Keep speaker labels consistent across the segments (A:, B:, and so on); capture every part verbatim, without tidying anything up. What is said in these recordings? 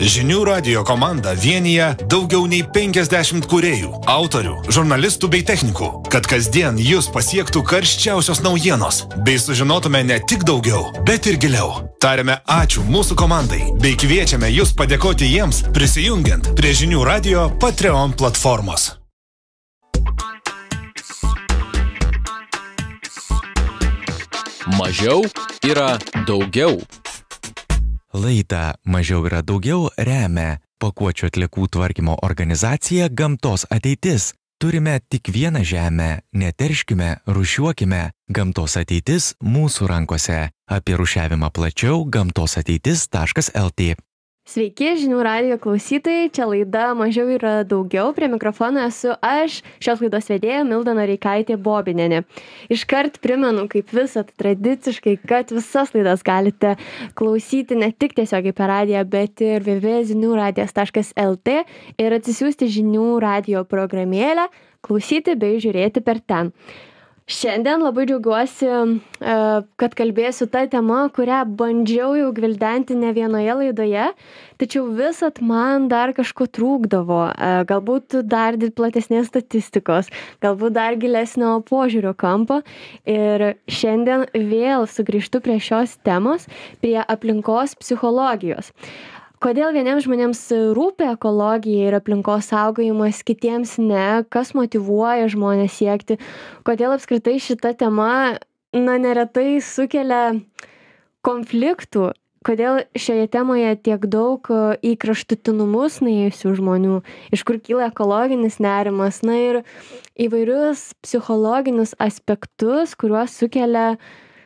A: Žinių radijo komanda vienyje daugiau nei penkiasdešimt kūrėjų, autorių, žurnalistų bei technikų, kad kasdien jūs pasiektų karščiausios naujienos, bei sužinotume ne tik daugiau, bet ir giliau. Tariame ačiū mūsų komandai, bei kviečiame jūs padėkoti jiems, prisijungiant prie Žinių radijo Patreon platformos.
B: Mažiau yra daugiau.
C: Laidą Mažiau yra daugiau remia pakuočių atliekų tvarkymo organizacija Gamtos ateitis. Turime tik vieną žemę, neterškime, rūšiuokime. Gamtos ateitis mūsų rankose. Apie rūšiavimą plačiau gamtos ateitis taškas el tė.
D: Sveiki, Žinių radijo klausytojai, čia laida Mažiau yra daugiau, prie mikrofono esu aš, šios laidos vedėja Milda Noreikaitė Bobinienė. Iškart primenu, kaip visat tradiciškai, kad visas laidas galite klausyti ne tik tiesiogiai per radiją, bet ir w w w taškas žinių radijas taškas el tė ir atsisiųsti Žinių radijo programėlę, klausyti bei žiūrėti per ten. Šiandien labai džiaugiuosi, kad kalbėsiu tą temą, kurią bandžiau jau gvildenti ne vienoje laidoje, tačiau visat man dar kažko trūkdavo, galbūt dar platesnės statistikos, galbūt dar gilesnio požiūrio kampo. Ir šiandien vėl sugrįžtu prie šios temos, prie aplinkos psichologijos. Kodėl vieniems žmonėms rūpi ekologija ir aplinkos saugojimas, kitiems ne, kas motyvuoja žmonės siekti, kodėl apskritai šita tema na, neretai sukelia konfliktų, kodėl šioje temoje tiek daug į kraštutinumus nuėjusių žmonių, iš kur kyla ekologinis nerimas, na ir įvairius psichologinius aspektus, kuriuos sukelia,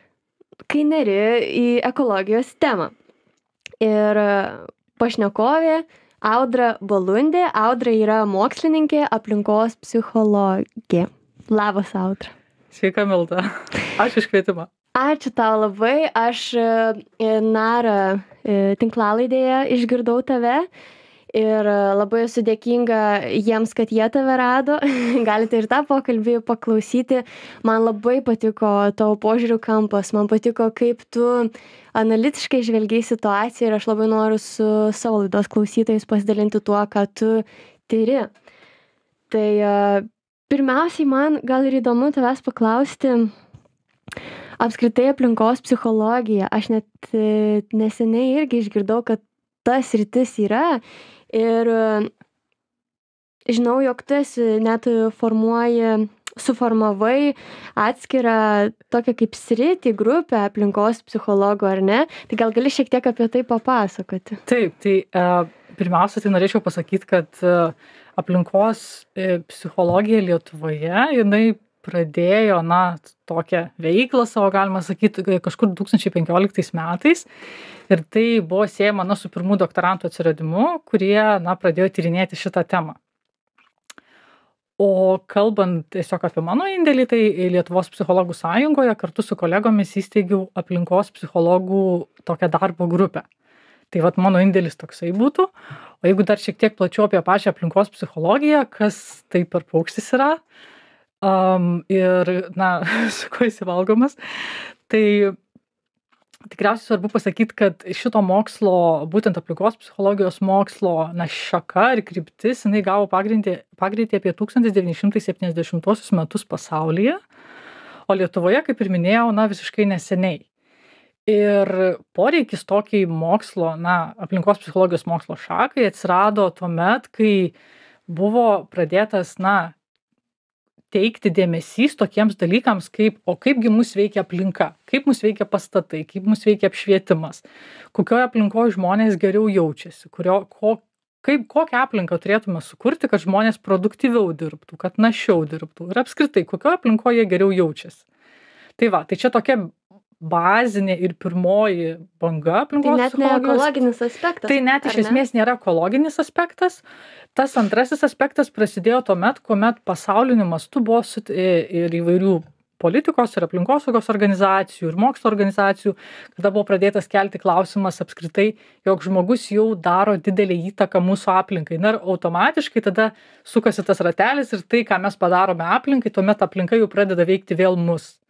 D: kai neri į ekologijos temą. Ir pašnekovė Audra Balundė. Audra yra mokslininkė, aplinkos psichologė. Labas, Audra.
E: Sveika, Milda. Ačiū už kvietimą.
D: Ačiū tau labai. Aš Nara tinklalaidėje išgirdau tave ir labai esu dėkinga jiems, kad jie tave rado. Galite ir tą pokalbį paklausyti. Man labai patiko tavo požiūrių kampas, man patiko, kaip tu analitiškai žvelgiai situaciją ir aš labai noriu su savo laidos klausytojais pasidalinti tuo, ką tu tyri. Tai pirmiausiai man gal ir įdomu tavęs paklausti apskritai aplinkos psichologija. Aš net neseniai irgi išgirdau, kad tas sritis yra ir žinau, jog tu esi net formuoji suformavai atskirą tokią kaip sritį, grupę aplinkos psichologų, ar ne? Tai gal gali šiek tiek apie tai papasakoti?
E: Taip, tai e, pirmiausia, tai norėčiau pasakyti, kad e, aplinkos e, psichologija Lietuvoje, jinai pradėjo, na, tokią veiklą savo, galima sakyti, kažkur du tūkstančiai penkioliktais metais. Ir tai buvo siejama, na, su pirmų doktorantų atsiradimu, kurie, na, pradėjo tyrinėti šitą temą. O kalbant tiesiog apie mano indėlį, tai Lietuvos psichologų sąjungoje kartu su kolegomis įsteigiau aplinkos psichologų tokią darbo grupę. Tai vat mano indėlis toksai būtų. O jeigu dar šiek tiek plačiau apie pačią aplinkos psichologiją, kas tai per paukštis yra um, ir, na, su kuo jis valgomas, tai tikriausiai svarbu pasakyti, kad šito mokslo, būtent aplinkos psichologijos mokslo, na, šaka ir kryptis, jinai gavo pagreitį, pagreitį apie tūkstantis devyni šimtai septyniasdešimtuosius metus pasaulyje, o Lietuvoje, kaip ir minėjau, na, visiškai neseniai. Ir poreikis tokiai mokslo, na, aplinkos psichologijos mokslo šakai atsirado tuomet, kai buvo pradėtas, na, teikti dėmesys tokiems dalykams, kaip, o kaipgi mus veikia aplinka, kaip mus veikia pastatai, kaip mus veikia apšvietimas, kokioje aplinkoje žmonės geriau jaučiasi, kurio, ko, kaip, kokią aplinką turėtume sukurti, kad žmonės produktyviau dirbtų, kad našiau dirbtų ir apskritai, kokioje aplinkoje jie geriau jaučiasi. Tai va, tai čia tokia bazinė ir pirmoji banga aplinkos
D: psichologijos. Tai net ne ekologinis aspektas.
E: Tai net iš esmės nėra ekologinis aspektas. Tas antrasis aspektas prasidėjo tuomet, kuomet pasauliniu mastu buvo ir įvairių politikos ir aplinkosaugos organizacijų ir mokslo organizacijų, kada buvo pradėtas kelti klausimas apskritai, jog žmogus jau daro didelę įtaką mūsų aplinkai. Na ir automatiškai tada sukasi tas ratelis ir tai, ką mes padarome aplinkai, tuomet aplinka jau pradeda veikti vėl mus.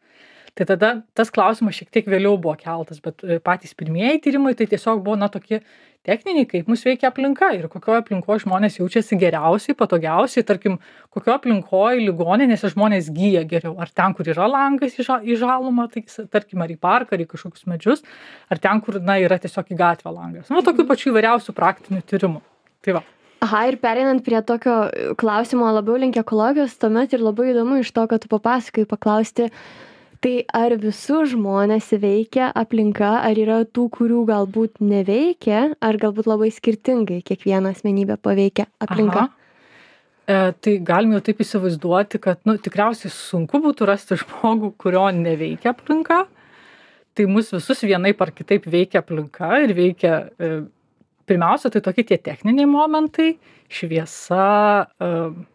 E: Tai tada tas klausimas šiek tiek vėliau buvo keltas, bet patys pirmieji tyrimai tai tiesiog buvo, na, tokie techniniai, kaip mus veikia aplinka ir kokioje aplinkoje žmonės jaučiasi geriausiai, patogiausiai, tarkim, kokioje aplinkoje ligoninėse žmonės gyja geriau, ar ten, kur yra langas į, ža, į žalumą, tai, tarkim, ar į parką, ar į kažkokius medžius, ar ten, kur, na, yra tiesiog į gatvę langas. Nu, tokių pačių įvairiausių praktinių tyrimų. Tai va.
D: Aha, ir pereinant prie tokio klausimo labiau link ekologijos, tuomet ir labai įdomu iš to, kad tu papasakai, paklausti, tai ar visus žmonės veikia aplinka, ar yra tų, kurių galbūt neveikia, ar galbūt labai skirtingai kiekvieną asmenybę paveikia aplinka?
E: E, tai galim jau taip įsivaizduoti, kad, nu, tikriausiai sunku būtų rasti žmogų, kurio neveikia aplinka. Tai mus visus vienaip ar kitaip veikia aplinka ir veikia, e, pirmiausia, tai tokie tie techniniai momentai, šviesa, e,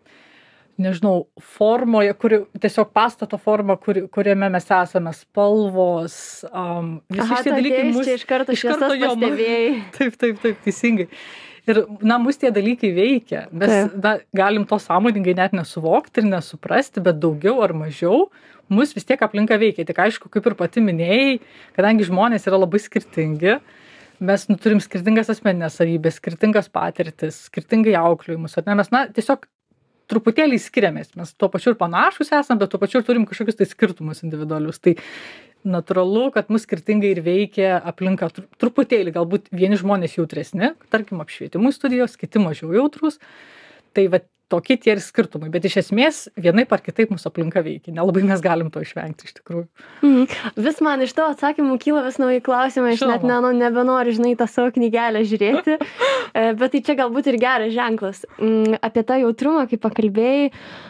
E: nežinau, formoje, kuri, tiesiog pastato forma, kur, kuriame mes esame, spalvos, um, visi
D: Aha,
E: šitie dalykai mus...
D: iš karto
E: iš karto jo,
D: pastebėjai.
E: Taip, taip, taip, teisingai. Ir, na, mus tie dalykai veikia. Mes na, galim to sąmoningai net nesuvokti ir nesuprasti, bet daugiau ar mažiau mus vis tiek aplinka veikia. Tik aišku, kaip ir pati minėjai, kadangi žmonės yra labai skirtingi, mes nu, turim skirtingas asmeninės savybės, skirtingas patirtis, skirtingai auklėjimus. Ar ne? Mes, na, tiesiog truputėlį skiriamės. Mes tuo pačiu ir panašus esam, bet tuo pačiu ir turim kažkokius tai skirtumus individualius. Tai natūralu, kad mus skirtingai ir veikia aplinka truputėlį. Galbūt vieni žmonės jautresni, tarkim, apšvietimui studijos, kiti mažiau jautrus. Tai va tokie tie ir skirtumai. Bet iš esmės vienaip ar kitaip mūsų aplinka veikia. Nelabai mes galim to išvengti iš tikrųjų.
D: Mhm. Vis man iš to atsakymų kyla vis nauji klausimai. Aš net ne, nu, nebenoriu, žinai, tą savo knygelę žiūrėti. Bet tai čia galbūt ir geras ženklas. Apie tą jautrumą, kai pakalbėjai,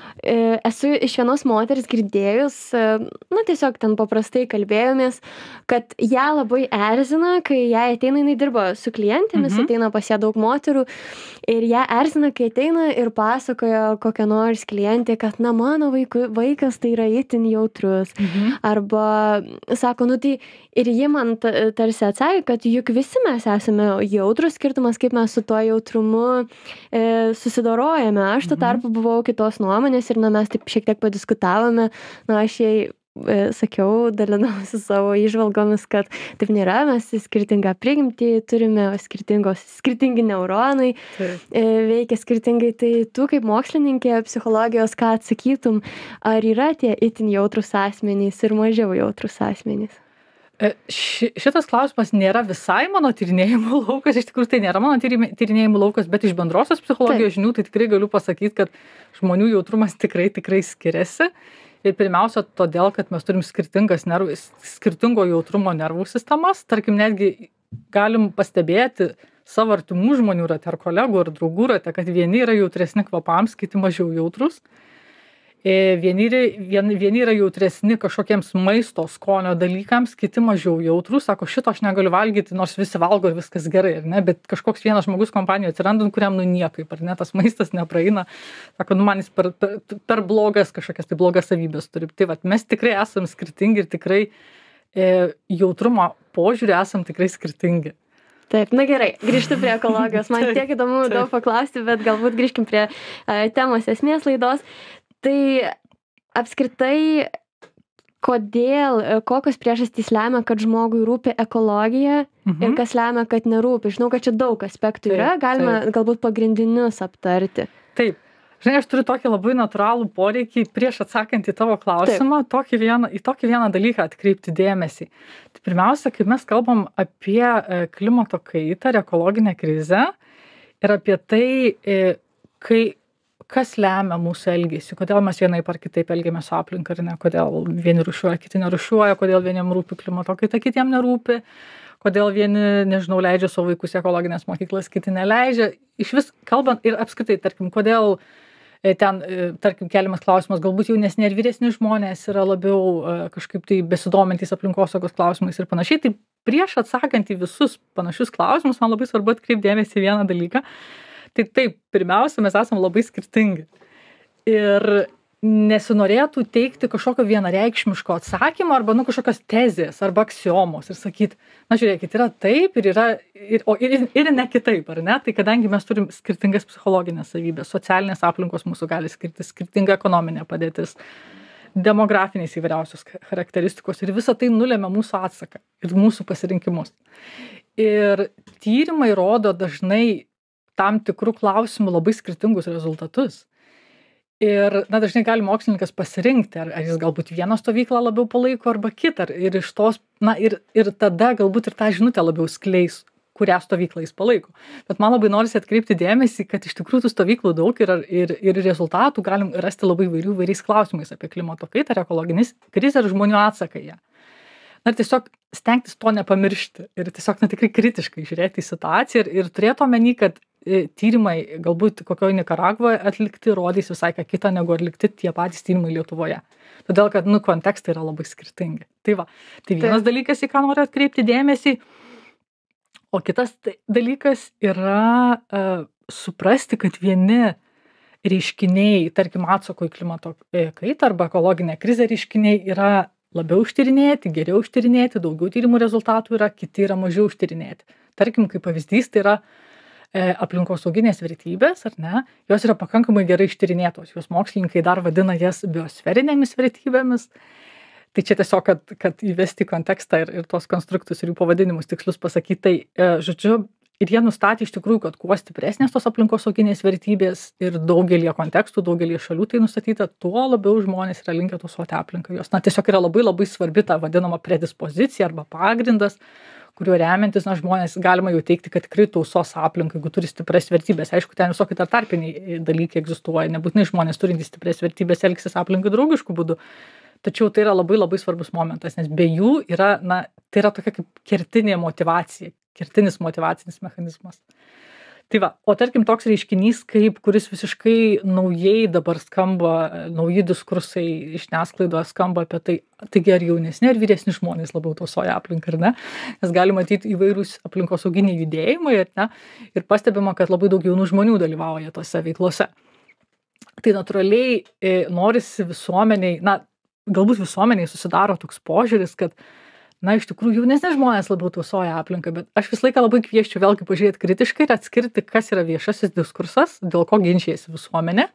D: esu iš vienos moters girdėjus, nu tiesiog ten paprastai kalbėjomės, kad ją labai erzina, kai jai ateina, jinai dirba su klientėmis, mhm. ateina pas ją daug moterų ir ją erzina, kai ateina ir pasakoja kokia nors klientė, kad na mano vaiku, vaikas tai yra itin jautrus. Mhm. Arba sako, nu tai ir ji man tarsi atsakė, kad juk visi mes esame jautrus, skirtumas kaip mes su tuo jautrumu e, susidorojame. Aš tuo tarpu buvau kitos nuomonės ir na, mes taip šiek tiek padiskutavome, na, aš jai e, sakiau, dalinausi savo įžvalgomis, kad taip nėra, mes skirtingą prigimtį turime, skirtingos, skirtingi neuronai e, veikia skirtingai, tai tu kaip mokslininkė psichologijos, ką atsakytum, ar yra tie itin jautrus asmenys ir mažiau jautrus asmenys?
E: Ši, šitas klausimas nėra visai mano tyrinėjimų laukas, iš tikrųjų tai nėra mano tyrinėjimų laukas, bet iš bendrosios psichologijos Taip. žinių tai tikrai galiu pasakyti, kad žmonių jautrumas tikrai, tikrai skiriasi. Ir pirmiausia, todėl, kad mes turim skirtingas nervų, skirtingo jautrumo nervų sistemas. Tarkim, netgi galim pastebėti savo artimų žmonių rate ar kolegų ar draugų rate, kad vieni yra jautresni kvapams, kiti mažiau jautrus. Vieni, vien, vieni yra jautresni kažkokiems maisto skonio dalykams, kiti mažiau jautrus, sako, šito aš negaliu valgyti, nors visi valgo ir viskas gerai, ar ne, bet kažkoks vienas žmogus kompanijoje atsiranda, kuriam nu niekaip, ar ne, tas maistas nepraeina, sako, nu man jis per, per, per blogas kažkokias tai blogas savybės turi. Tai vat, mes tikrai esam skirtingi ir tikrai e, jautrumo požiūrį esam tikrai skirtingi.
D: Taip, na gerai, grįžtu prie ekologijos. Man tiek įdomu daug paklausti, bet galbūt grįžkim prie uh, temos esmės laidos. Tai apskritai, kodėl, kokios priežastys lemia, kad žmogui rūpi ekologija mhm. ir kas lemia, kad nerūpi? Žinau, kad čia daug aspektų yra, galima taip. galbūt pagrindinius aptarti.
E: Taip. Žinai, aš turiu tokį labai natūralų poreikį prieš atsakant į tavo klausimą, tokį vieną, į tokį vieną dalyką atkreipti dėmesį. Tai pirmiausia, kai mes kalbam apie klimato kaitą ir ekologinę krizę ir apie tai, kai kas lemia mūsų elgesį, kodėl mes vienaip ar kitaip elgiamės su aplinka, ar ne, kodėl vieni rūšiuoja, kiti nerūšiuoja, kodėl vieniem rūpi klimato kaita, kitiem nerūpi, kodėl vieni, nežinau, leidžia savo vaikus į ekologinės mokyklas, kiti neleidžia. Iš vis kalbant ir apskritai, tarkim, kodėl ten, tarkim, keliamas klausimas, galbūt jaunesni ir vyresni žmonės yra labiau kažkaip tai besidomintys aplinkosaugos klausimais ir panašiai. Tai prieš atsakant į visus panašius klausimus, man labai svarbu atkreipti dėmesį į vieną dalyką. Tai taip, pirmiausia, mes esame labai skirtingi. Ir nesinorėtų teikti kažkokio vienareikšmiško atsakymo arba nu, kažkokios tezės arba aksiomos ir sakyti, na žiūrėkit, yra taip ir yra, ir, o, ir, ir ne kitaip, ar ne? Tai kadangi mes turim skirtingas psichologinės savybės, socialinės aplinkos mūsų gali skirtis, skirtinga ekonominė padėtis, demografinės įvairiausios charakteristikos ir visa tai nulėmia mūsų atsaką ir mūsų pasirinkimus. Ir tyrimai rodo dažnai tam tikrų klausimų labai skirtingus rezultatus. Ir, na, dažnai gali mokslininkas pasirinkti, ar, ar jis galbūt vieną stovyklą labiau palaiko arba kitą. Ir iš tos, na, ir, ir tada galbūt ir tą žinutę labiau skleis, kurią stovyklą jis palaiko. Bet man labai norisi atkreipti dėmesį, kad iš tikrųjų tų stovyklų daug ir, ir, ir rezultatų galim rasti labai vairių vairiais klausimais apie klimato kaitą, ekologinį krizę ir žmonių atsaką į ją. Na, ir tiesiog stengtis to nepamiršti ir tiesiog, na, tikrai kritiškai žiūrėti į situaciją ir, ir turėti omeny, kad tyrimai galbūt kokioje Nikaragvoje atlikti rodys visai ką kitą negu atlikti tie patys tyrimai Lietuvoje. Todėl, kad, nu, kontekstai yra labai skirtingi. Tai va, tai vienas tai. dalykas, į ką noriu atkreipti dėmesį, o kitas dalykas yra uh, suprasti, kad vieni reiškiniai, tarkim, atsako į klimato kaitą arba ekologinę krizę reiškiniai yra labiau ištyrinėti, geriau ištyrinėti, daugiau tyrimų rezultatų yra, kiti yra mažiau ištyrinėti. Tarkim, kaip pavyzdys, tai yra aplinkosauginės vertybės, ar ne, jos yra pakankamai gerai ištyrinėtos. Jos mokslininkai dar vadina jas biosferinėmis vertybėmis. Tai čia tiesiog, kad, kad įvesti kontekstą ir, ir tos konstruktus ir jų pavadinimus tikslius pasakyti. Tai, e, žodžiu, ir jie nustatė iš tikrųjų, kad kuo stipresnės tos aplinkosauginės vertybės ir daugelį kontekstų, daugelį šalių tai nustatyta, tuo labiau žmonės yra linkę tausoti aplinką. Jos, na, tiesiog yra labai labai svarbi ta vadinama predispozicija arba pagrindas, kuriuo remiantis, na, žmonės galima jau teikti, kad tikrai tausos aplinkai, jeigu turi stipres vertybės. Aišku, ten visokie tar tarpiniai dalykai egzistuoja, nebūtinai žmonės turintys stipres vertybės elgsis aplinkai draugiškų būdų. Tačiau tai yra labai labai svarbus momentas, nes be jų yra, na, tai yra tokia kaip kertinė motyvacija, kertinis motyvacinis mechanizmas. Tai va, o tarkim toks reiškinys, kaip, kuris visiškai naujai dabar skamba, nauji diskursai iš žiniasklaidoje skamba apie tai, taigi ar jaunesni ar vyresni žmonės labiau tausoja aplinką, ar ne? Nes gali matyti įvairūs aplinkosauginiai judėjimai, ar ne? Ir pastebima, kad labai daug jaunų žmonių dalyvauja tose veiklose. Tai natūraliai e, norisi visuomeniai, na, galbūt visuomeniai susidaro toks požiūris, kad na, iš tikrųjų, jaunesni žmonės labiau tausoja aplinką, bet aš visą laiką labai kvieščiau vėlgi pažiūrėti kritiškai ir atskirti, kas yra viešasis diskursas, dėl ko ginčijasi visuomenė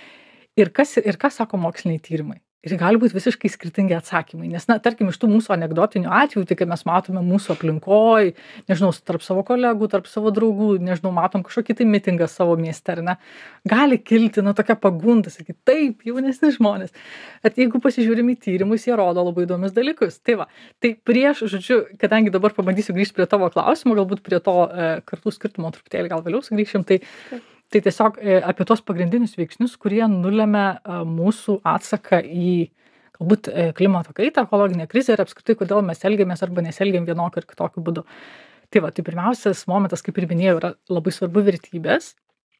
E: ir kas, ir kas sako moksliniai tyrimai. Ir gali būti visiškai skirtingi atsakymai, nes, na, tarkim, iš tų mūsų anekdotinių atvejų, tai kai mes matome mūsų aplinkoj, nežinau, tarp savo kolegų, tarp savo draugų, nežinau, matom kažkokį tai mitingą savo mieste, ar ne, gali kilti, na, tokia pagunda, sakyti, taip, jaunesni žmonės. Bet jeigu pasižiūrim į tyrimus, jie rodo labai įdomius dalykus. Tai va, tai prieš, žodžiu, kadangi dabar pabandysiu grįžti prie tavo klausimo, galbūt prie to e, kartų skirtumo truputėlį gal vėliau sugrįšim, tai Tai tiesiog apie tos pagrindinius veiksnius, kurie nulemia mūsų atsaką į galbūt klimato kaitą, ekologinę krizę ir apskritai, kodėl mes elgiamės arba nesielgiam vienokiu ir kitokiu būdu. Tai va, tai pirmiausias momentas, kaip ir minėjau, yra labai svarbu vertybės,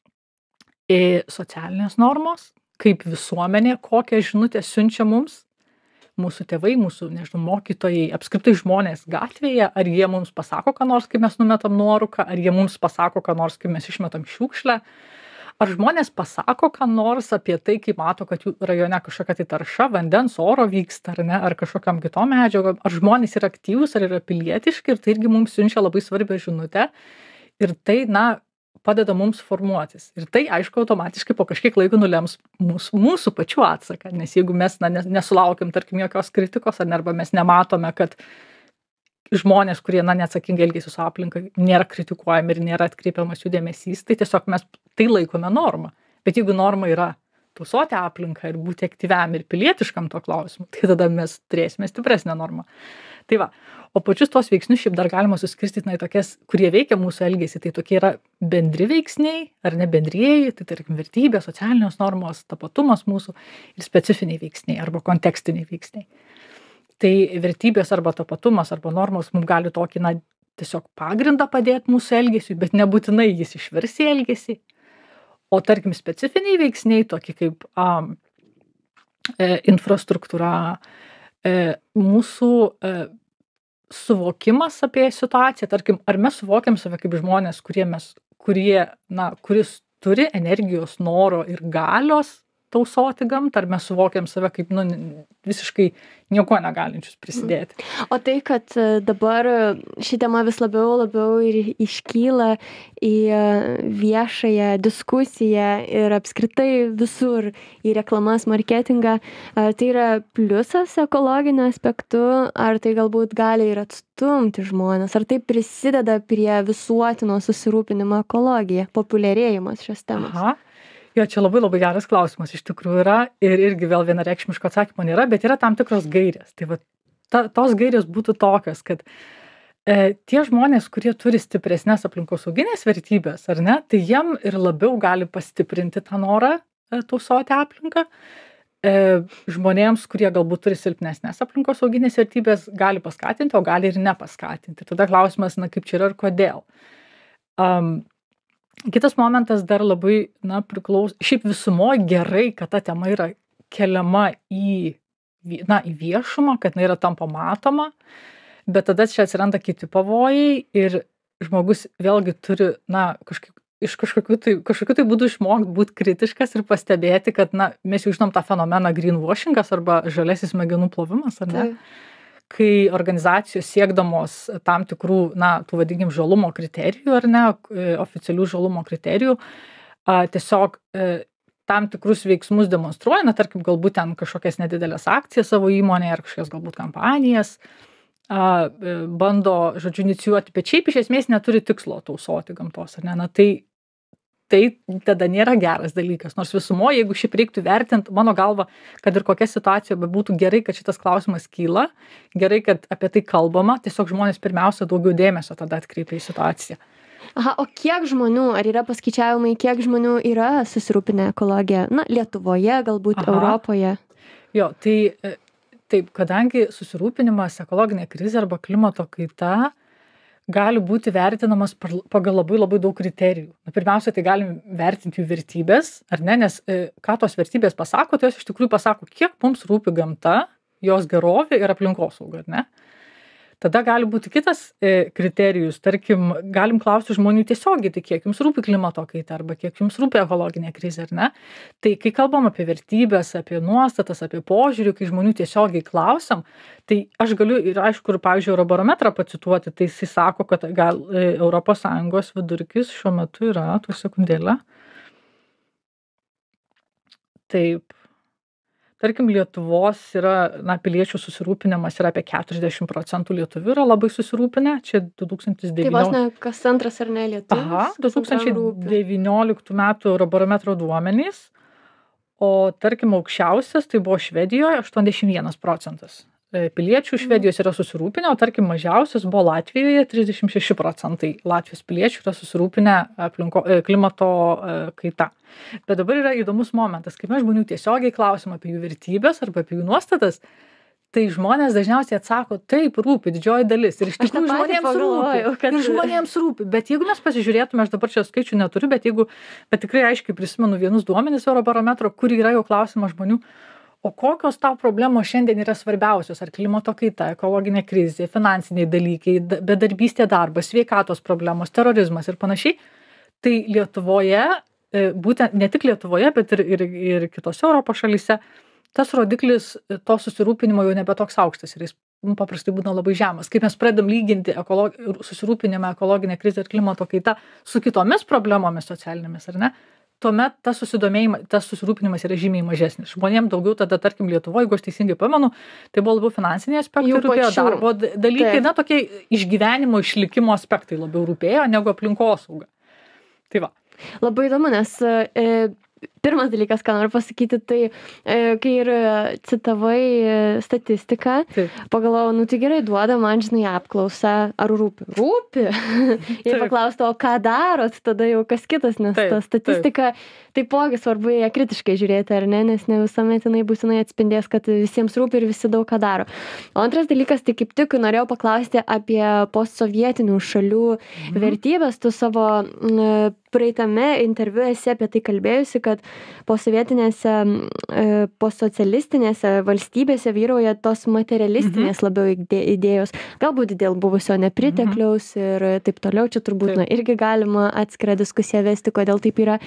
E: socialinės normos, kaip visuomenė, kokią žinutę siunčia mums, mūsų tėvai, mūsų, nežinau, mokytojai, apskritai žmonės gatvėje, ar jie mums pasako ką nors, kai mes numetam nuorūką, ar jie mums pasako ką nors, kai mes išmetam šiukšlę, ar žmonės pasako ką nors apie tai, kai mato, kad jų rajone kažkokia tai tarša, vandens, oro vyksta, ar ne, ar kažkokiam kitom medžiagom, ar žmonės yra aktyvūs, ar yra pilietiški, ir tai irgi mums siunčia labai svarbią žinutę, ir tai, na, padeda mums formuotis. Ir tai, aišku, automatiškai po kažkiek laiko nulems mūsų, mūsų pačių atsaką, nes jeigu mes, na, nesulaukiam, tarkim, jokios kritikos, arba mes nematome, kad žmonės, kurie, na, neatsakingai elgiasi su aplinka, nėra kritikuojami ir nėra atkreipiamas jų dėmesys, tai tiesiog mes tai laikome normą. Bet jeigu norma yra tausoti aplinką ir būti aktyviam ir pilietiškam to klausimu, tai tada mes turėsime stipresnę normą. Tai va, o pačius tos veiksnius šiaip dar galima suskirstyti, na, į tokias, kurie veikia mūsų elgesį, tai tokie yra bendri veiksniai, ar ne bendrieji, tai tarkim vertybės, socialinės normos, tapatumas mūsų ir specifiniai veiksniai arba kontekstiniai veiksniai. Tai vertybės arba tapatumas arba normos mums gali tokį, na, tiesiog pagrindą padėti mūsų elgesiui, bet nebūtinai jis išvirs į elgesį. O tarkim specifiniai veiksniai, tokie kaip um, e, infrastruktūra, e, mūsų e, suvokimas apie situaciją, tarkim, ar mes suvokiam save kaip žmonės, kurie, mes, kurie, na, kuris turi energijos, noro ir galios tausoti gamtą, ar mes suvokiam save kaip nu, visiškai nieko negalinčius prisidėti.
D: O tai, kad dabar ši tema vis labiau, labiau ir iškyla į viešąją diskusiją ir apskritai visur į reklamas, marketingą, tai yra pliusas ekologiniu aspektu, ar tai galbūt gali ir atstumti žmonės, ar tai prisideda prie visuotino susirūpinimo ekologija, populiarėjimas šios temos?
E: Aha. Jo, čia labai labai geras klausimas iš tikrųjų yra ir irgi vėl vienareikšmiško atsakymo nėra, bet yra tam tikros gairės. Tai va, ta, tos gairės būtų tokios, kad e, tie žmonės, kurie turi stipresnės aplinkosauginės vertybės, ar ne, tai jiem ir labiau gali pastiprinti tą norą e, tausoti aplinką. E, žmonėms, kurie galbūt turi silpnesnės aplinkosauginės vertybės, gali paskatinti, o gali ir nepaskatinti. Tada klausimas, na kaip čia yra ir kodėl. Um, Kitas momentas dar labai, na, priklauso, šiaip visumoje gerai, kad ta tema yra keliama į, na, į viešumą, kad jinai yra tampa matoma, bet tada čia atsiranda kiti pavojai ir žmogus vėlgi turi, na, kažkaip, iš kažkokių tai, kažkokių tai būdų išmokti būti kritiškas ir pastebėti, kad, na, mes jau žinom tą fenomeną greenwashingas arba žalesis smegenų plovimas, ar ne? Tai. Kai organizacijos siekdamos tam tikrų, na, tų vadinkim žalumo kriterijų, ar ne, oficialių žalumo kriterijų, a, tiesiog a, tam tikrus veiksmus demonstruoja, na, tarkim, galbūt ten kažkokias nedidelės akcijas savo įmonėje ar kažkokias galbūt kampanijas, a, bando, žodžiu, inicijuoti, bet šiaip iš esmės neturi tikslo tausoti gamtos, ar ne, na, tai tai tada nėra geras dalykas. Nors visumoje, jeigu šiaip reiktų vertinti, mano galva, kad ir kokia situacija bebūtų, gerai, kad šitas klausimas kyla, gerai, kad apie tai kalbama, tiesiog žmonės pirmiausia daugiau dėmesio tada atkreipia į situaciją.
D: Aha, o kiek žmonių, ar yra paskaičiavimai, kiek žmonių yra susirūpinę ekologiją? Na, Lietuvoje, galbūt Aha. Europoje?
E: Jo, tai taip, kadangi susirūpinimas, ekologinė krizė arba klimato kaita gali būti vertinamas pagal labai labai daug kriterijų. Na, pirmiausia, tai galim vertinti jų vertybės, ar ne, nes e, ką tos vertybės pasako, tai jos iš tikrųjų pasako, kiek mums rūpi gamta, jos gerovė ir aplinkosauga, ar ne? Tada gali būti kitas e, kriterijus, tarkim, galim klausti žmonių tiesiogiai, tai kiek jums rūpi klimato kaita arba kiek jums rūpi ekologinė krizė, ar ne? Tai kai kalbam apie vertybės, apie nuostatas, apie požiūrį, kai žmonių tiesiogiai klausiam, tai aš galiu ir aišku, ir pavyzdžiui, Eurobarometrą pacituoti, tai jis sako, kad gal e, Europos Sąjungos vidurkis šiuo metu yra, tu sekundėlę. Taip. Tarkim, Lietuvos yra, na, piliečių susirūpinimas yra apie keturiasdešimt procentų lietuvių yra labai susirūpinę, čia du tūkstančiai devynioliktų.
D: Tai vos ne kas antras ar ne lietuvis?
E: Aha, du tūkstančiai devynioliktų metų Eurobarometro duomenys, o tarkim, aukščiausias tai buvo Švedijoje aštuoniasdešimt vienas procentas. Piliečių Švedijos yra susirūpinę, o tarkim, mažiausias buvo Latvijoje trisdešimt šeši procentai Latvijos piliečių yra susirūpinę aplinko, klimato kaita. Bet dabar yra įdomus momentas, kai mes žmonių tiesiogiai klausim apie jų vertybės arba apie jų nuostatas, tai žmonės dažniausiai atsako, taip, rūpi, didžioji dalis. Ir iš tikrųjų žmonėms rūpi. Kad... Ir žmonėms rūpi. Bet jeigu mes pasižiūrėtume, aš dabar čia skaičių neturiu, bet jeigu, bet tikrai aiškiai prisimenu vienus duomenis Eurobarometro, kur yra jau klausimas žmonių, o kokios tau problemos šiandien yra svarbiausios, ar klimato kaita, ekologinė krizė, finansiniai dalykai, bedarbystė darbas, sveikatos problemos, terorizmas ir panašiai, tai Lietuvoje, būtent ne tik Lietuvoje, bet ir, ir, ir kitose Europos šalyse, tas rodiklis to susirūpinimo jau nebe toks aukštas ir jis paprastai būna labai žemas. Kaip mes pradedam lyginti ekolog... susirūpinimą, ekologinę krizę ir klimato kaitą su kitomis problemomis socialinėmis, ar ne? Tuomet tas susidomėjimas, tas susirūpinimas yra žymiai mažesnis. Žmonėms daugiau tada, tarkim, Lietuvoje, jeigu aš teisingai pamenu, tai buvo labiau finansiniai aspektai rūpėjo, darbo dalykai, Taip. na, tokie išgyvenimo, išlikimo aspektai labiau rūpėjo negu aplinkosauga. Tai va.
D: Labai įdomu, nes e, pirmas dalykas, ką noriu pasakyti, tai e, kai ir citavai statistiką, Taip. pagalvojau, nu tai gerai, duoda man, žinai, apklausą, ar rūpi? Rūpi. Jei paklausti, o ką darot, tada jau kas kitas, nes Taip. ta statistika, Taip. taipogi svarbu ją kritiškai žiūrėti, ar ne, nes ne visuomet jinai būtinai atspindės, kad visiems rūpi ir visi daug ką daro. O antras dalykas, tai kaip tik norėjau paklausti apie postsovietinių šalių mhm. vertybės, tu savo m, praeitame interviu esi apie tai kalbėjusi, kad posovietinėse, postsocialistinėse valstybėse vyrauja tos materialistinės mhm. labiau idėjos, galbūt dėl buvusio nepritekliaus mhm. ir taip toliau, čia turbūt na, irgi galima atskirą diskusiją vesti, kodėl taip yra.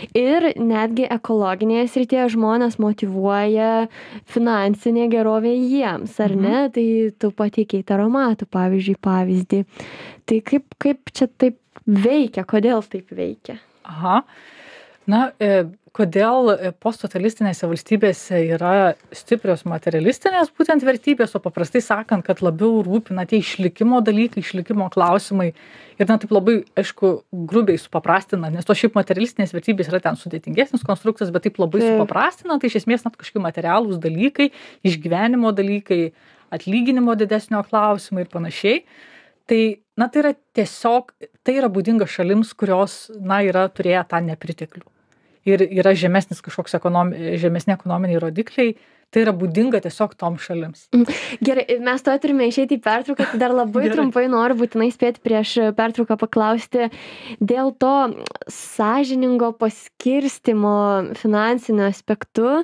D: Ir netgi ekologinėje srityje žmonės motyvuoja finansinė gerovė jiems, ar ne? Mhm. Tai tu pateikei taromatų, pavyzdžiui, pavyzdį. Tai kaip, kaip čia taip veikia, kodėl taip veikia?
E: Aha. Na, e, kodėl postsocialistinėse valstybėse yra stiprios materialistinės būtent vertybės, o paprastai sakant, kad labiau rūpina tie išlikimo dalykai, išlikimo klausimai. Ir na, taip labai, aišku, grubiai supaprastina, nes to šiaip materialistinės vertybės yra ten sudėtingesnis konstruktas, bet taip labai taip. supaprastina, tai iš esmės net kažkokie materialūs dalykai, išgyvenimo dalykai, atlyginimo didesnio klausimai ir panašiai. Tai, na, tai yra tiesiog, tai yra būdinga šalims, kurios, na, yra turėję tą nepriteklių. Ir yra žemesnis kažkoks ekonomi, žemesni ekonominiai rodikliai, tai yra būdinga tiesiog tom šalims.
D: Gerai, mes to turime išeiti į pertrauką, tai dar labai Gerai. trumpai noriu būtinai spėti prieš pertrauką paklausti dėl to sąžiningo paskirstimo finansiniu aspektu,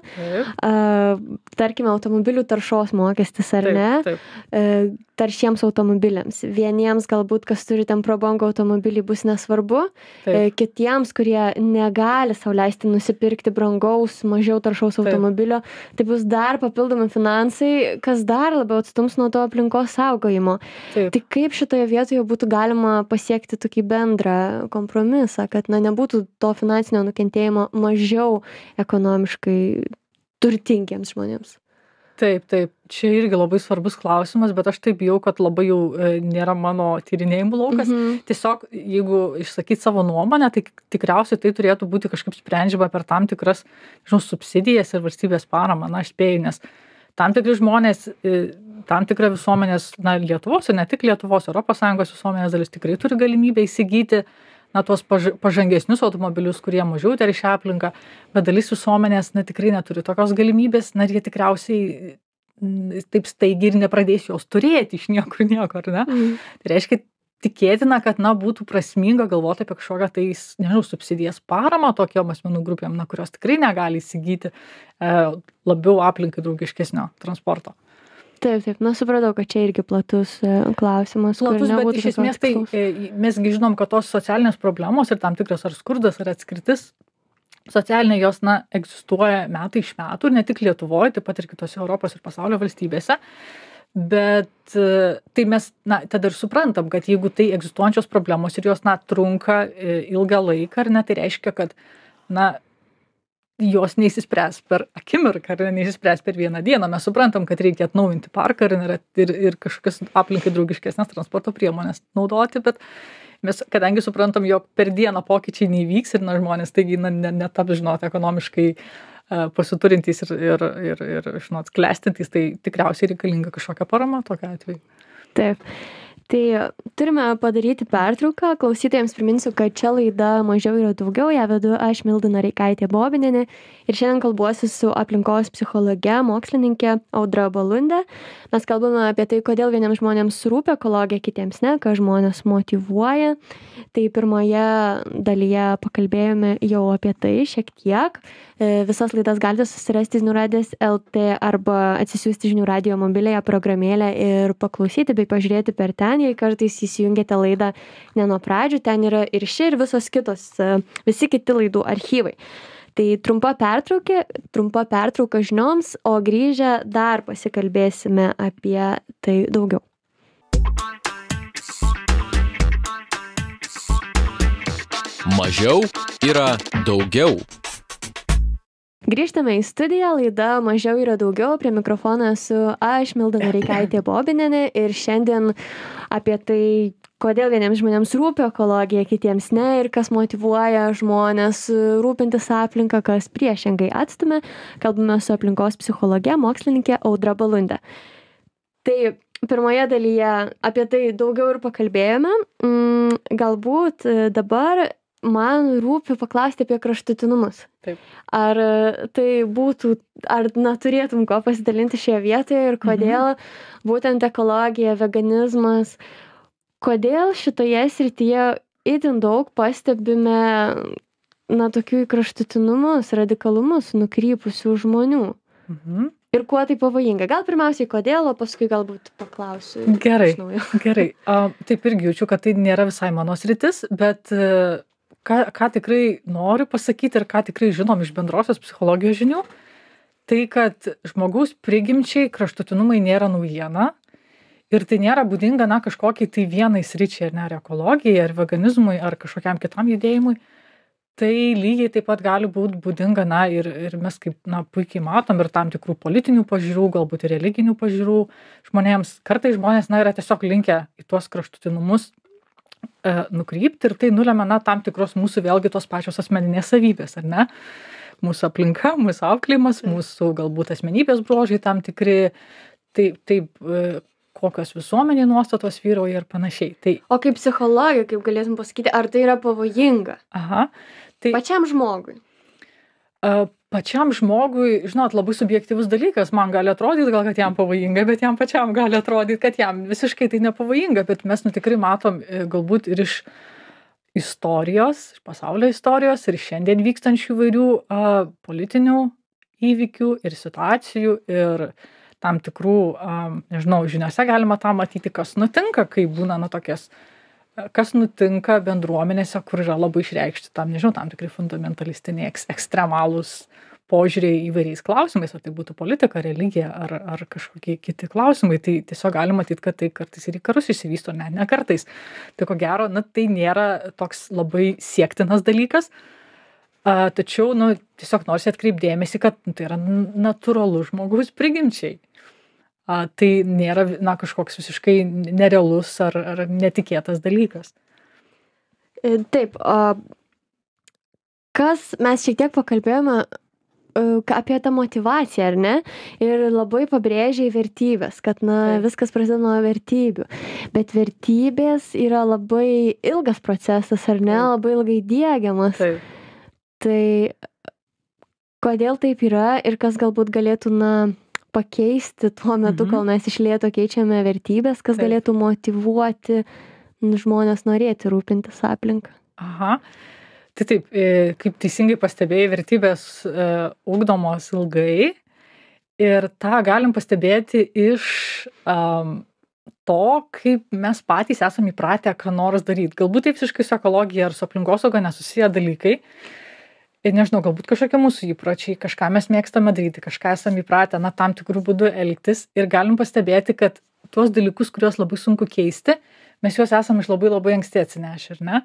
D: uh, tarkime, automobilių taršos mokestis, ar
E: taip,
D: ne?
E: Taip.
D: Uh, taršiems automobiliams. Vieniems galbūt, kas turi ten prabangų automobilį, bus nesvarbu. Taip. Kitiems, kurie negali sau leisti nusipirkti brangaus, mažiau taršaus Taip. automobilio, tai bus dar papildomi finansai, kas dar labiau atstums nuo to aplinkos saugojimo. Taip. Tai kaip šitoje vietoje būtų galima pasiekti tokį bendrą kompromisą, kad na, nebūtų to finansinio nukentėjimo mažiau ekonomiškai turtingiems žmonėms?
E: Taip, taip. Čia irgi labai svarbus klausimas, bet aš taip bijau, kad labai jau e, nėra mano tyrinėjimų laukas. Mhm. Tiesiog, jeigu išsakyti savo nuomonę, tai tikriausiai tai turėtų būti kažkaip sprendžiama per tam tikras, žinau, subsidijas ir valstybės paramą. Na, aš spėju, nes tam tikri žmonės, e, tam tikra visuomenės, na, Lietuvos ir ne tik Lietuvos, Europos Sąjungos visuomenės dalis tikrai turi galimybę įsigyti na, tuos paž pažangesnius automobilius, kurie mažiau teršia aplinką, bet dalis visuomenės, na, tikrai neturi tokios galimybės, na, ir jie tikriausiai taip staigiai ir nepradės jos turėti iš niekur nieko, ar ne? Mm. Tai reiškia, tikėtina, kad, na, būtų prasminga galvoti apie kažkokią tai, nežinau, subsidijas paramą tokiom asmenų grupėm, na, kurios tikrai negali įsigyti e, labiau aplinkai draugiškesnio transporto.
D: Taip, taip, na, supratau, kad čia irgi platus klausimas.
E: Platus, bet iš esmės tai mesgi žinom, kad tos socialinės problemos ir tam tikras ar skurdas, ar atskirtis socialinė jos, na, egzistuoja metai iš metų ir ne tik Lietuvoje, taip pat ir kitose Europos ir pasaulio valstybėse. Bet tai mes, na, tada ir suprantam, kad jeigu tai egzistuojančios problemos ir jos, na, trunka ilgą laiką, ar ne, tai reiškia, kad, na, jos neįsispręs per akimirką, ar neįsispręs per vieną dieną. Mes suprantam, kad reikia atnaujinti parką ir, ir, ir kažkokias aplinkai draugiškesnės transporto priemonės naudoti, bet mes, kadangi suprantam, jog per dieną pokyčiai neįvyks ir na, žmonės taigi na, netaps, žinot, ekonomiškai uh, pasiturintys ir, ir, ir, ir žinot, klestintys, tai tikriausiai reikalinga kažkokia parama tokia atveju.
D: Taip. Tai turime padaryti pertrauką. Klausytojams priminsiu, kad čia laida Mažiau yra daugiau. Ją vedu aš, Milda Noreikaitė Bobinienė. Ir šiandien kalbuosi su aplinkos psichologe, mokslininkė Audra Balundė. Mes kalbame apie tai, kodėl vieniems žmonėms rūpi ekologija, kitiems ne, ką žmonės motyvuoja. Tai pirmoje dalyje pakalbėjome jau apie tai šiek tiek. Visas laidas galite susirasti Žinių radijas taškas el tė arba atsisiųsti Žinių radijo mobiliąją programėlę ir paklausyti bei pažiūrėti per ten, jei kartais įsijungiate laidą ne nuo pradžių, ten yra ir ši ir visos kitos, visi kiti laidų archyvai. Tai trumpa pertraukė, trumpa pertrauka žinioms, o grįžę dar pasikalbėsime apie tai daugiau.
B: Mažiau yra daugiau.
D: Grįžtame į studiją, laida Mažiau yra daugiau, prie mikrofono esu aš, Milda Noreikaitė Bobinienė, ir šiandien apie tai, kodėl vieniems žmonėms rūpi ekologija, kitiems ne, ir kas motyvuoja žmonės rūpintis aplinką, kas priešingai atstumia, kalbame su aplinkos psichologe, mokslininkė Audra Balundė. Tai pirmoje dalyje apie tai daugiau ir pakalbėjome. Galbūt dabar man rūpi paklausti apie kraštutinumus.
E: Taip. Ar
D: tai būtų, ar na, turėtum ko pasidalinti šioje vietoje ir kodėl mhm. būtent ekologija, veganizmas, kodėl šitoje srityje itin daug pastebime, na, tokių į kraštutinumus, radikalumus nukrypusių žmonių.
E: Mhm.
D: Ir kuo tai pavojinga? Gal pirmiausiai kodėl, o paskui galbūt paklausiu.
E: Gerai,
D: iš naujo.
E: gerai. A, taip irgi jaučiu, kad tai nėra visai mano sritis, bet e, ką, ką tikrai noriu pasakyti ir ką tikrai žinom iš bendrosios psichologijos žinių, tai kad žmogaus prigimčiai kraštutinumai nėra naujiena ir tai nėra būdinga, na, kažkokiai tai vienai sričiai, ar ne, ar ekologijai, ar veganizmui, ar kažkokiam kitam judėjimui. Tai lygiai taip pat gali būti būdinga, na, ir, ir mes kaip, na, puikiai matom ir tam tikrų politinių pažiūrų, galbūt ir religinių pažiūrų žmonėms. Kartais žmonės, na, yra tiesiog linkę į tuos kraštutinumus e, nukrypti ir tai nulemia, na, tam tikros mūsų vėlgi tos pačios asmeninės savybės, ar ne? Mūsų aplinka, mūsų auklėjimas, mūsų galbūt asmenybės bruožai tam tikri, taip, taip e, kokios visuomenė nuostatos vyrauja ir panašiai. Tai,
D: O kaip psichologija, kaip galėtum pasakyti, ar tai yra pavojinga
E: aha, tai
D: pačiam žmogui?
E: a, pačiam žmogui, žinot, labai subjektyvus dalykas, man gali atrodyti gal, kad jam pavojinga, bet jam pačiam gali atrodyti, kad jam visiškai tai nepavojinga, bet mes nu tikrai matom e, galbūt ir iš istorijos, iš pasaulio istorijos ir šiandien vykstančių įvairių a, politinių įvykių ir situacijų ir tam tikrų, a, nežinau, žiniose galima tą matyti, kas nutinka, kai būna, na, tokias, kas nutinka bendruomenėse, kur yra labai išreikšti tam, nežinau, tam tikri fundamentalistiniai, eks, ekstremalūs požiūriai įvairiais klausimais, ar tai būtų politika, religija ar, ar kažkokie kiti klausimai, tai tiesiog galima matyti, kad tai kartais ir į karus išsivysto, ne, ne kartais. Tai ko gero, na, tai nėra toks labai siektinas dalykas, a, tačiau, nu, tiesiog nors atkreipdėmėsi, kad nu, tai yra natūralus žmogaus prigimčiai. A, tai nėra, na, kažkoks visiškai nerealus ar, ar netikėtas dalykas.
D: E, Taip, o kas mes šiek tiek pakalbėjome e, apie tą motyvaciją, ar ne? Ir labai pabrėžė vertybės, kad, na,
E: Taip.
D: viskas prasideda nuo vertybių. Bet vertybės yra labai ilgas procesas, ar ne?
E: Taip.
D: Labai ilgai diegiamas.
E: Taip.
D: Tai kodėl taip yra ir kas galbūt galėtų, na, pakeisti tuo metu,
E: Mhm.
D: kol mes iš lėto keičiame vertybės, kas
E: Taip.
D: galėtų motyvuoti žmonės norėti rūpintis aplinką?
E: Aha. Tai taip, e, kaip teisingai pastebėjai, vertybės e, ugdomos ilgai ir tą galim pastebėti iš um, to, kaip mes patys esame įpratę ką nors daryti. Galbūt tai visiškai su ekologija ar su aplinkosauga nesusiję dalykai. Ir nežinau, galbūt kažkokie mūsų įpročiai, kažką mes mėgstame daryti, kažką esame įpratę, na, tam tikrų būdų elgtis ir galim pastebėti, kad tuos dalykus, kuriuos labai sunku keisti, mes juos esame iš labai labai anksti atsinešę, ar ne?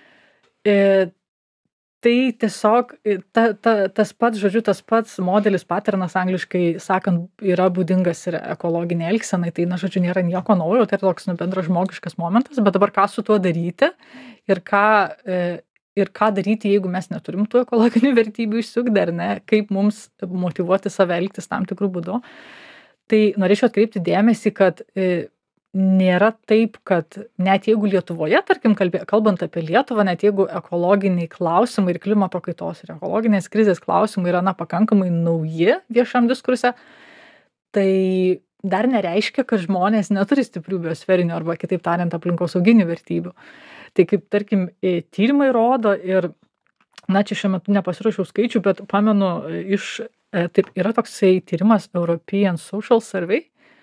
E: Ir tai tiesiog ta, ta, tas pats, žodžiu, tas pats modelis, paternas angliškai sakant, yra būdingas ir ekologinė elgsenai, tai, na, žodžiu, nėra nieko naujo, tai yra toks, nu, bendras žmogiškas momentas, bet dabar ką su tuo daryti ir ką... E, ir ką daryti, jeigu mes neturim tų ekologinių vertybių išsiugdę, ar ne, kaip mums motyvuoti save elgtis tam tikrų būdų. Tai norėčiau atkreipti dėmesį, kad e, nėra taip, kad net jeigu Lietuvoje, tarkim, kalbė, kalbant apie Lietuvą, net jeigu ekologiniai klausimai ir klimato kaitos ir ekologinės krizės klausimai yra, na, pakankamai nauji viešam diskurse, tai dar nereiškia, kad žmonės neturi stiprių biosferinių arba, kitaip tariant, aplinkosauginių vertybių. Tai kaip, tarkim, tyrimai rodo ir, na, čia šiuo metu nepasirašiau skaičių, bet pamenu iš, taip, yra toksai tyrimas European Social Survey,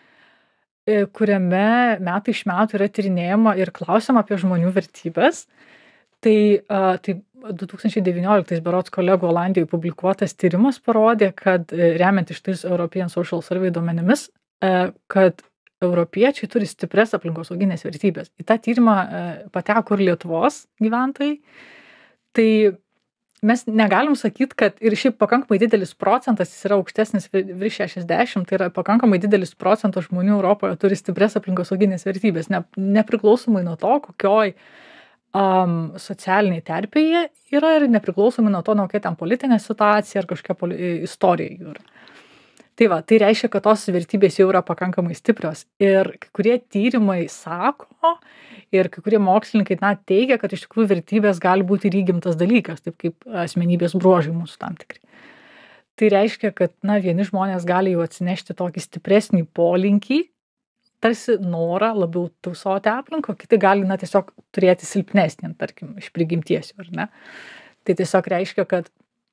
E: kuriame metai iš metų yra tyrinėjama ir klausima apie žmonių vertybės. Tai, tai du tūkstančiai devynioliktais berods kolegų Olandijoje publikuotas tyrimas parodė, kad remiant iš tais European Social Survey duomenimis, kad europiečiai turi stipres aplinkosauginės vertybės. Į tą tyrimą pateko ir Lietuvos gyventojai. Tai mes negalim sakyti, kad ir šiaip pakankamai didelis procentas, jis yra aukštesnis virš šešiasdešimt, tai yra pakankamai didelis procentas žmonių Europoje turi stipres aplinkosauginės vertybės, ne, nepriklausomai nuo to, kokioj um, socialiniai terpėje yra ir nepriklausomai nuo to, nuo kokia ten politinė situacija ar kažkokia poli- istorija jų yra. Tai va, tai reiškia, kad tos vertybės jau yra pakankamai stiprios. Ir kai kurie tyrimai sako ir kai kurie mokslininkai, na, teigia, kad iš tikrųjų vertybės gali būti ir įgimtas dalykas, taip kaip asmenybės bruožai mūsų tam tikri. Tai reiškia, kad, na, vieni žmonės gali jau atsinešti tokį stipresnį polinkį tarsi norą labiau tausoti aplinką, o kiti gali, na, tiesiog turėti silpnesnį, tarkim, iš prigimties, ar ne? Tai tiesiog reiškia, kad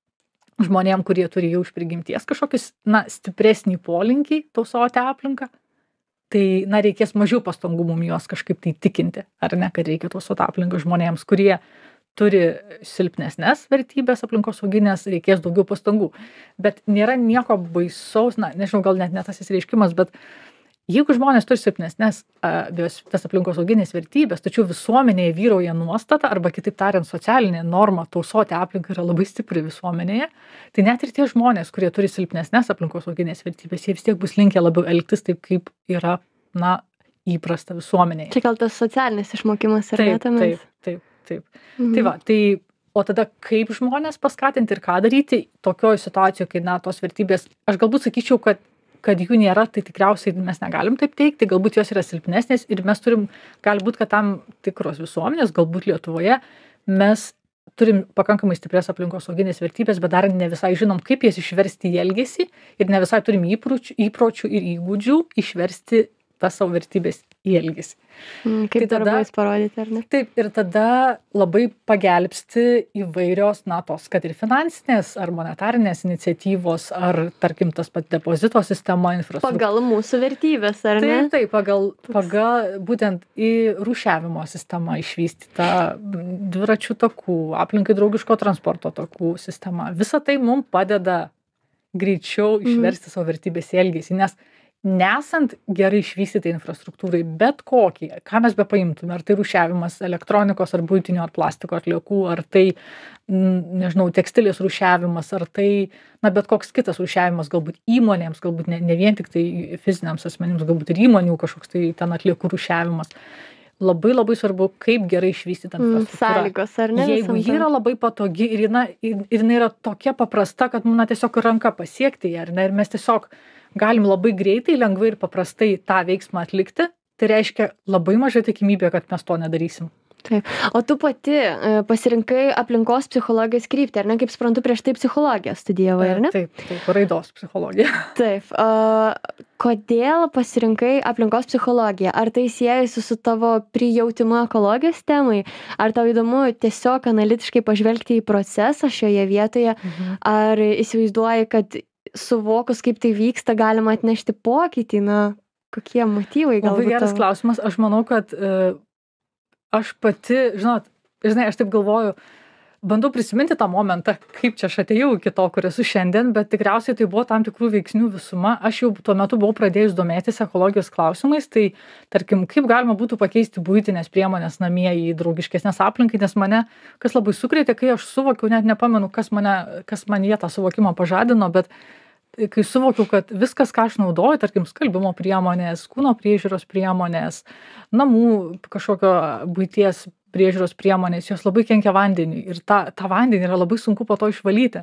E: žmonėm, kurie turi jau iš prigimties kažkokius, na, stipresnį polinkį tausoti aplinką, tai, na, reikės mažiau pastangų mum juos kažkaip tai tikinti, ar ne, kad reikia tausoti aplinką žmonėms, kurie turi silpnesnes vertybės aplinkosauginės, reikės daugiau pastangų. Bet nėra nieko baisaus, na, nežinau, gal net ne tas įsireiškimas, bet jeigu žmonės turi silpnesnes a, tas aplinkosauginės vertybės, tačiau visuomenėje vyrauja nuostata, arba kitaip tariant, socialinė norma tausoti aplinką yra labai stipri visuomenėje, tai net ir tie žmonės, kurie turi silpnesnes aplinkosauginės vertybės, jie vis tiek bus linkę labiau elgtis taip, kaip yra, na, įprasta visuomenėje.
D: Čia gal tas socialinis išmokimas yra
E: taip, taip, taip. Taip. Mhm. Tai va, tai, o tada kaip žmonės paskatinti ir ką daryti tokioje situacijoje, kai, na, tos vertybės, aš galbūt sakyčiau, kad, kad jų nėra, tai tikriausiai mes negalim taip teikti, galbūt jos yra silpnesnės ir mes turim, galbūt, kad tam tikros visuomenės, galbūt Lietuvoje, mes turim pakankamai stiprias aplinkosauginės vertybės, bet dar ne visai žinom, kaip jas išversti į elgesį ir ne visai turim įpročių, įpročių ir įgūdžių išversti tas savo vertybės į elgesį.
D: Mm, kaip tai darbais parodyti, ar ne?
E: Taip, ir tada labai pagelbsti įvairios, na, tos, kad ir finansinės ar monetarinės iniciatyvos, ar, tarkim, tas pat depozito sistema, infrastruktūra.
D: Pagal mūsų vertybės, ar ne?
E: Taip, taip, pagal, pagal būtent į rūšiavimo sistemą išvystytą dviračių takų, aplinkai draugiško transporto takų sistemą. Visa tai mums padeda greičiau išversti mm. savo vertybės į elgesį, nes nesant gerai išvystytai infrastruktūrai, bet kokį, ką mes be paimtume, ar tai rūšiavimas elektronikos, ar buitinio, ar plastiko atliekų, ar tai, nežinau, tekstilės rūšiavimas, ar tai, na, bet koks kitas rūšiavimas, galbūt įmonėms, galbūt ne, ne vien tik tai fiziniams asmenims, galbūt ir įmonių kažkoks tai ten atliekų rūšiavimas. Labai labai svarbu, kaip gerai išvystyta infrastruktūra.
D: Sąlygos, ar ne?
E: Jeigu ji yra labai patogi ir jinai yra tokia paprasta, kad, na, tiesiog ranka pasiekti ją, ar ne, ir mes tiesiog galim labai greitai, lengvai ir paprastai tą veiksmą atlikti, tai reiškia labai maža tikimybė, kad mes to nedarysim.
D: Taip. O tu pati pasirinkai aplinkos psichologijos kryptį, ar ne? Kaip suprantu, prieš tai psichologiją studijavai, ar ne?
E: Taip, taip, raidos psichologija.
D: Taip. O, kodėl pasirinkai aplinkos psichologiją? Ar tai siejasi su tavo prijautimu ekologijos temai? Ar tau įdomu tiesiog analitiškai pažvelgti į procesą šioje vietoje? Mhm. Ar įsivaizduoji, kad suvokus, kaip tai vyksta, galima atnešti pokytį, na, kokie motyvai galbūt?
E: Labai geras klausimas. Aš manau, kad uh, aš pati, žinot, žinai, aš taip galvoju, bandau prisiminti tą momentą, kaip čia aš atėjau iki to, kur esu šiandien, bet tikriausiai tai buvo tam tikrų veiksnių visuma. Aš jau tuo metu buvau pradėjus domėtis ekologijos klausimais, tai tarkim, kaip galima būtų pakeisti buitinės priemonės namie į draugiškesnės aplinkai, nes mane, kas labai sukrėtė, kai aš suvokiau, net nepamenu, kas mane, kas man jie tą suvokimą pažadino, bet kai suvokiau, kad viskas, ką aš naudoju, tarkim, skalbimo priemonės, kūno priežiūros priemonės, namų kažkokio buities priežiūros priemonės, jos labai kenkia vandeniui ir tą, tą vandenį yra labai sunku po to išvalyti.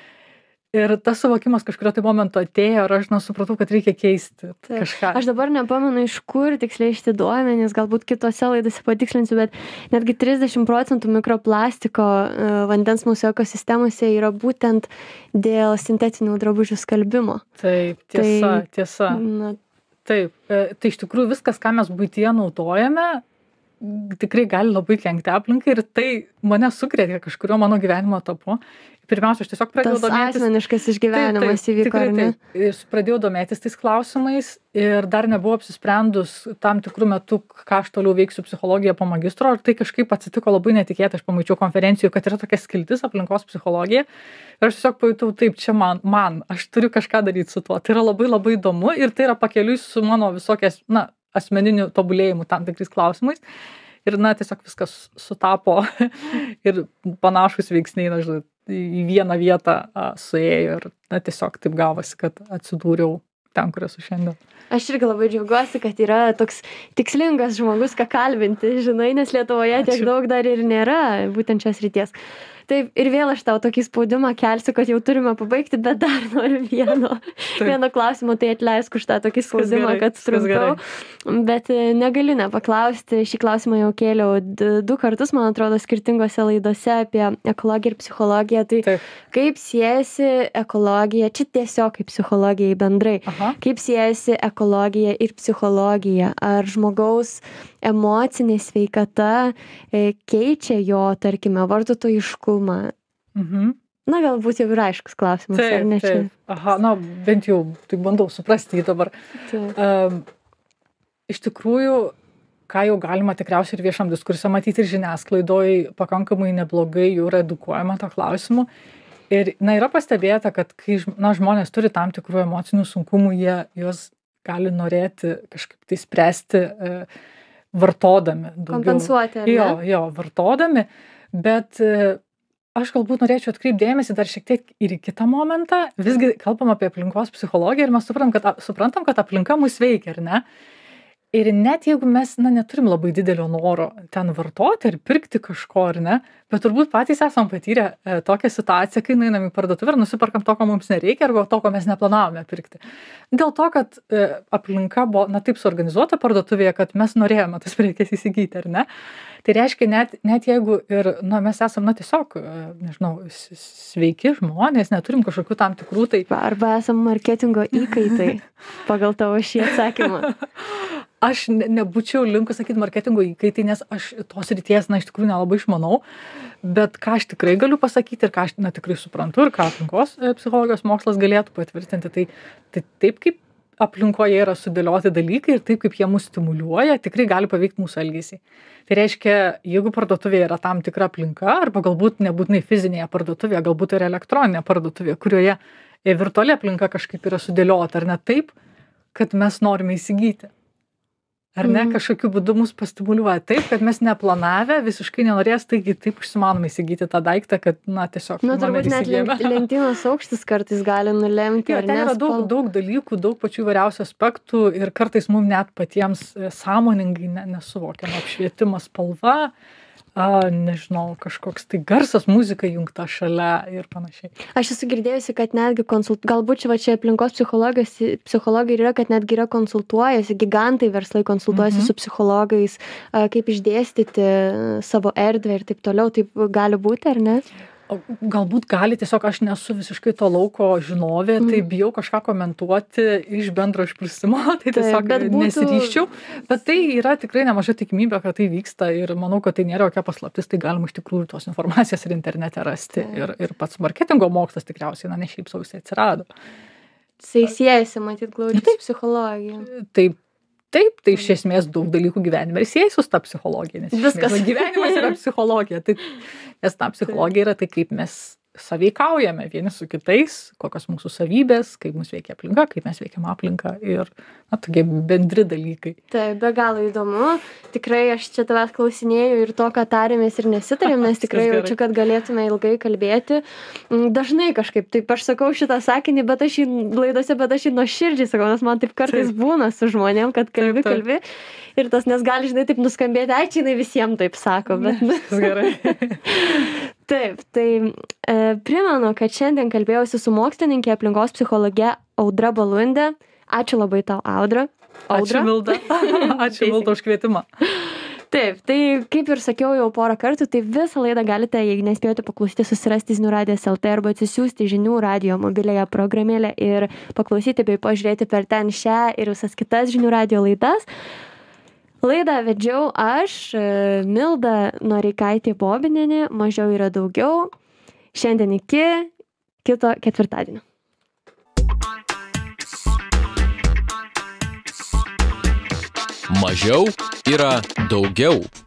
E: Ir tas suvokimas kažkurio tai momento atėjo ir aš, na, supratau, kad reikia keisti
D: Taip.
E: kažką.
D: Aš dabar nepamenu, iš kur tiksliai šitie duomenys, galbūt kitose laidose patikslinsiu, bet netgi trisdešimt procentų mikroplastiko uh, vandens mūsų ekosistemose yra būtent dėl sintetinių drabužių skalbimo.
E: Taip, tiesa,
D: Tai,
E: tiesa.
D: Na,
E: Taip, e, tai iš tikrųjų viskas, ką mes buityje naudojame, tikrai gali labai kenkti aplinkai ir tai mane sukrėtė kažkurio mano gyvenimo etapu. Pirmiausia, aš tiesiog pradėjau
D: tas
E: domėtis.
D: asmeniškas išgyvenimas
E: Taip, taip,
D: įvyko,
E: tikrai
D: ar ne?
E: taip. Ir pradėjau domėtis tais klausimais ir dar nebuvau apsisprendus tam tikrų metų, ką aš toliau veiksiu psichologiją po magistro. Ir tai kažkaip atsitiko labai netikėtai. Aš pamačiau konferencijoje, kad yra tokia skiltis aplinkos psichologija. Ir aš tiesiog pajutau, taip, čia man, man, aš turiu kažką daryti su tuo. Tai yra labai labai įdomu ir tai yra pakeliui su mano visokias, na, asmeniniu tobulėjimu tam tikrais klausimais. Ir, na, tiesiog viskas sutapo ir panašus veiksniai, na, žinai, į vieną vietą a, suėjo ir, na, tiesiog taip gavosi, kad atsidūriau ten, kur esu šiandien.
D: Aš irgi labai džiaugiuosi, kad yra toks tikslingas žmogus, ką kalbinti, žinai, nes Lietuvoje tiek
E: Ačiū.
D: daug dar ir nėra būtent šios ryties. Taip, ir vėl aš tau tokį spaudimą kelsiu, kad jau turime pabaigti, bet dar noriu vieno, vieno klausimo, tai atleisk už tą tokį spaudimą,
E: gerai,
D: kad
E: viskas
D: trumpiau.
E: gerai.
D: Bet e, negaliu nepaklausti, šį klausimą jau kėliau d- du kartus, man atrodo, skirtingose laidose apie ekologiją ir psichologiją. Tai
E: Taip.
D: kaip siejasi ekologija, čia tiesiog kaip psichologijai bendrai,
E: Aha.
D: kaip siejasi ekologija ir psichologija? Ar žmogaus emocinė sveikata e, keičia jo, tarkime, vartotojiškumą?
E: Mhm.
D: Na, galbūt jau ir aiškus klausimas, ar
E: Taip,
D: ne čia?
E: taip. Aha, na, bent jau, tai bandau suprasti jį dabar.
D: Taip.
E: Um, iš tikrųjų, ką jau galima tikriausiai ir viešam diskursą matyti ir žiniasklaidoj, pakankamai neblogai jau yra edukuojama to klausimu. Ir, na, yra pastebėta, kad kai žm- na, žmonės turi tam tikrų emocinių sunkumų, jie juos gali norėti kažkaip tai spręsti e, vartodami. daugiau.
D: Kompensuoti, ar ne?
E: Jo, jo, vartodami, bet e, aš galbūt norėčiau atkreipti dėmesį dar šiek tiek ir į kitą momentą. Visgi kalbam apie aplinkos psichologiją ir mes suprantam, kad, a- suprantam, kad aplinka mus veikia, ar ne? Ir net jeigu mes, na, neturim labai didelio noro ten vartoti ir pirkti kažko, ar ne, bet turbūt patys esam patyrę e, tokią situaciją, kai nueinam į parduotuvę ir nusiperkam to, ko mums nereikia, arba to, ko mes neplanavome pirkti. Dėl to, kad e, aplinka buvo, na, taip suorganizuota parduotuvėje, kad mes norėjome tas prekes įsigyti, ar ne? Tai reiškia, net, net jeigu ir, na, mes esam, na, tiesiog, e, nežinau, s- sveiki žmonės, neturim kažkokių tam tikrų, tai
D: Arba esam marketingo įkaitai pagal tavo šį atsakymą.
E: aš ne- nebūčiau linkus sakyti marketingo įkaitai, nes aš tos ryties, na, iš tikrųjų nelabai išmanau, bet ką aš tikrai galiu pasakyti ir ką aš, na, tikrai suprantu ir ką aplinkos e, psichologijos mokslas galėtų patvirtinti, tai, tai taip kaip aplinkoje yra sudėlioti dalykai ir taip kaip jie mus stimuliuoja, tikrai gali paveikti mūsų elgesį. Tai reiškia, jeigu parduotuvėje yra tam tikra aplinka, arba galbūt nebūtinai fizinėje parduotuvėje, galbūt ir elektroninė parduotuvė, kurioje e, virtuali aplinka kažkaip yra sudėliota, ar ne taip, kad mes norime įsigyti. Ar ne,
D: Mhm.
E: kažkokiu būdu mus pastimuliuoja taip, kad mes neplanavę, visiškai nenorės, taigi taip užsimanome įsigyti tą daiktą, kad, na, tiesiog
D: Na,
E: imame ir
D: turbūt net
E: įsigijame.
D: lent- lentynos aukštis kartais gali nulemti,
E: Jo,
D: ar
E: ten
D: ne?
E: yra daug,
D: spal-
E: daug dalykų, daug pačių įvairiausių aspektų ir kartais mums net patiems e, sąmoningai ne, nesuvokiama apšvietimas, spalva, a, nežinau, kažkoks tai garsas, muzika jungta šalia ir panašiai.
D: Aš esu girdėjusi, kad netgi konsult... Galbūt čia, va, čia aplinkos psichologijos, psichologai yra, kad netgi yra konsultuojasi, gigantai verslai konsultuojasi
E: Mhm.
D: su psichologais, a, kaip išdėstyti a, savo erdvę ir taip toliau. Taip gali būti, ar ne?
E: O galbūt gali, tiesiog aš nesu visiškai to lauko žinovė, tai bijau kažką komentuoti iš bendro išprusimo, tai
D: Taip,
E: tiesiog
D: bet būtų-
E: nesiryščiau. Bet tai yra tikrai nemaža tikimybė, kad tai vyksta ir manau, kad tai nėra jokia paslaptis, tai galima iš tikrųjų tos informacijos ir internete rasti. Ir, ir pats marketingo mokslas tikriausiai, na, ne šiaip sau jisai atsirado.
D: Jisai siejasi, matyt, glaudžiai su psichologija.
E: Taip, taip, tai iš esmės daug dalykų gyvenime ir siejasi su ta psichologija, nes iš
D: Viskas.
E: esmės gyvenimas yra psichologija. Tai, nes ta psichologija yra tai, kaip mes sąveikaujame vieni su kitais, kokios mūsų savybės, kaip mus veikia aplinka, kaip mes veikiam aplinką ir, na, tokie bendri dalykai.
D: Taip, be galo įdomu. Tikrai aš čia tavęs klausinėjau ir to, ką tarėmės ir nesitarėm, nes tikrai
E: Viskas
D: jaučiu, kad galėtume ilgai kalbėti. Mm, Dažnai kažkaip, taip aš sakau šitą sakinį, bet aš jį laidose, bet aš jį nuoširdžiai sakau, nes man taip kartais
E: Taip.
D: būna su žmonėm, kad kalbi,
E: Taip, taip.
D: kalbi. Ir tas, nes gali, žinai, taip nuskambėti, ai, čia jinai visiems taip sako, bet...
E: Viskas gerai.
D: Taip, tai e, primenu, kad šiandien kalbėjausi su mokslininkė aplinkos psichologe Audra Balundė. Ačiū labai tau, Audra.
E: Ačiū, Milda. Ačiū, Milda, už kvietimą.
D: Taip, tai kaip ir sakiau jau porą kartų, tai visą laidą galite, jei nespėjote paklausyti, susirasti Žinių radijas L T arba atsisiųsti Žinių radijo mobiliąją programėlę ir paklausyti bei pažiūrėti per ten šią ir visas kitas Žinių radijo laidas. Laidą vedžiau aš, e, Milda Noreikaitė Bobinienė, mažiau yra daugiau. Šiandien iki kito ketvirtadienio.
B: Mažiau yra daugiau.